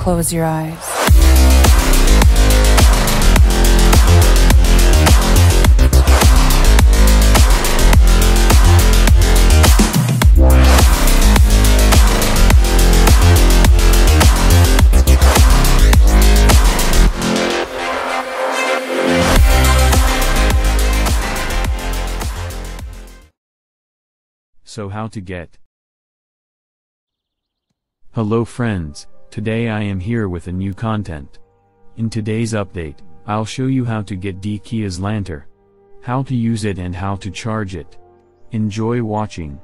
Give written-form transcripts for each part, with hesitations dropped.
close your eyes. So how to get? Hello friends, today I am here with a new content. In today's update, I'll show you how to get Kia's lantern, how to use it and how to charge it. Enjoy watching.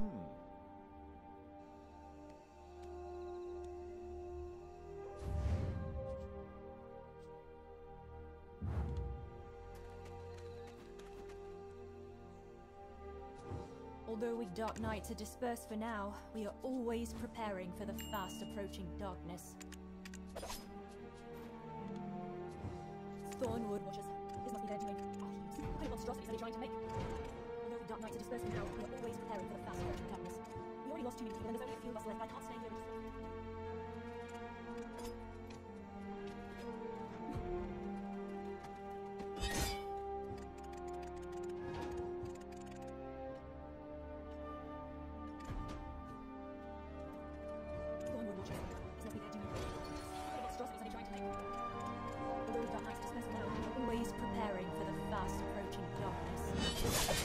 Although we Dark Knights are dispersed for now, we are always preparing for the fast-approaching darkness. Thornwood Watchers. This must be their doing. Archives. What kind of monstrosities are they trying to make? Although we Dark Knights are dispersed for now, we are always preparing for the fast-approaching darkness. We already lost too many people and there's only a few of us left. I can't stay here and always preparing for the fast-approaching darkness.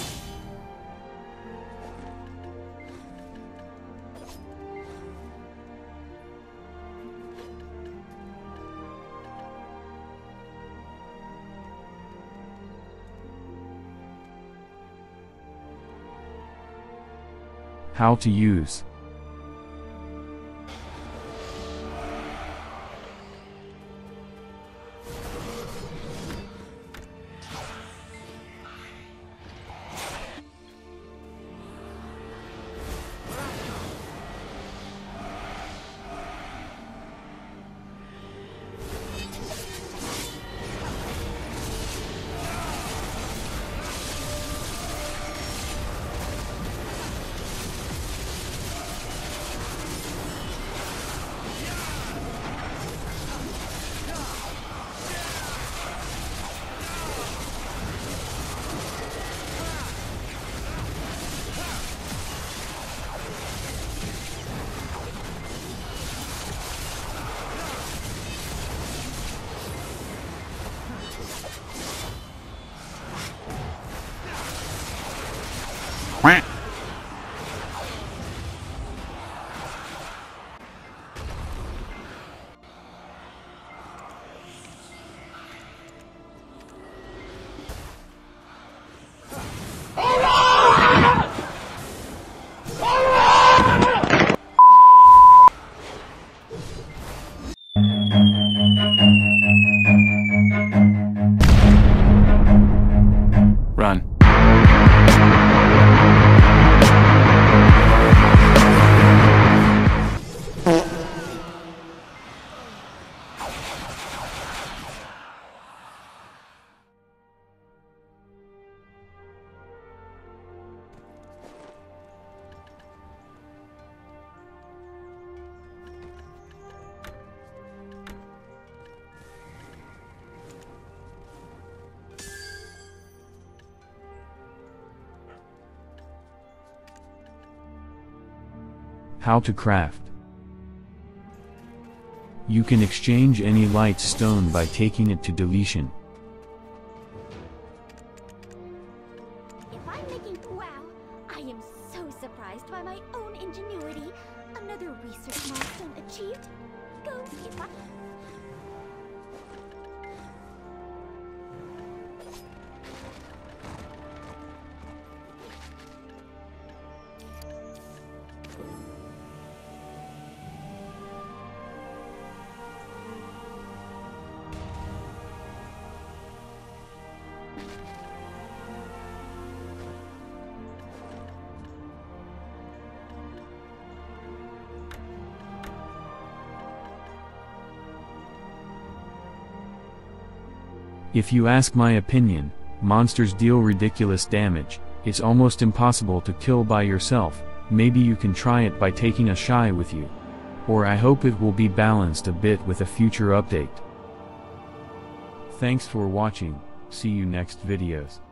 How to use. Run. How to craft. You can exchange any light stone by taking it to deletion. If I'm making wow, I am so surprised by my own ingenuity. Another research milestone achieved. Go if I... If you ask my opinion, monsters deal ridiculous damage. It's almost impossible to kill by yourself. Maybe you can try it by taking a shy with you. Or I hope it will be balanced a bit with a future update. Thanks for watching, see you next videos.